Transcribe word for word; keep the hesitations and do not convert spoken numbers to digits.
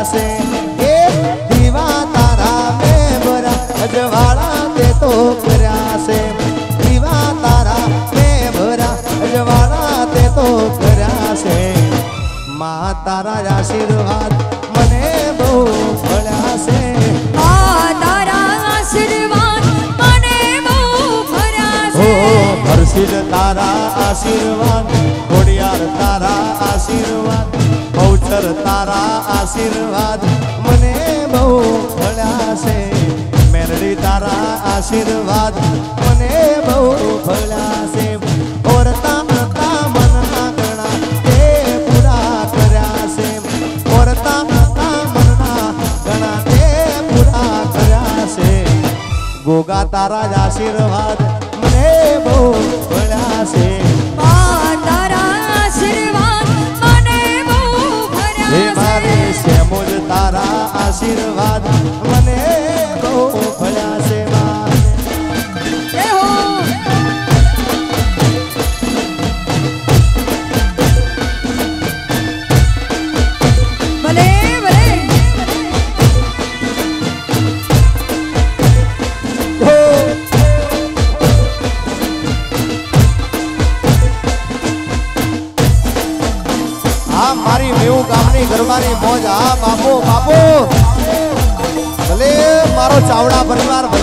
से ए दीवा तारा में भरा अजवाड़ा ते तो कर्या से दीवा तारा में भरा अजवाड़ा ते तो कर्या से मां तारा आशीर्वाद मने बहु भळ्या से मां तारा आशीर्वाद मने बहु भळ्या से हर्षिद तारा आशीर्वाद घोड़ियार तारा आशीर्वाद बहुचर तारा आशीर्वाद मने बहु भळ्या से मेरडी तारा आशीर्वाद मने बहु भळ्या से ओरता मता मनना गणा ते पूरा कर्या से ओरता मता मनना गणा ते पूरा कर्या से गोगा तारा आशीर्वाद मने बहु भळ्या से मां तारा आशीर्वाद मने बहु भळ्या से मारे सेमुज तारा आशीर्वाद मने बहु भळ्या से जय हो भले भले हाँ मारी मेऊ गामनी घरवारी मौज हाँ बापू बापू भले मारो चावड़ा परिवार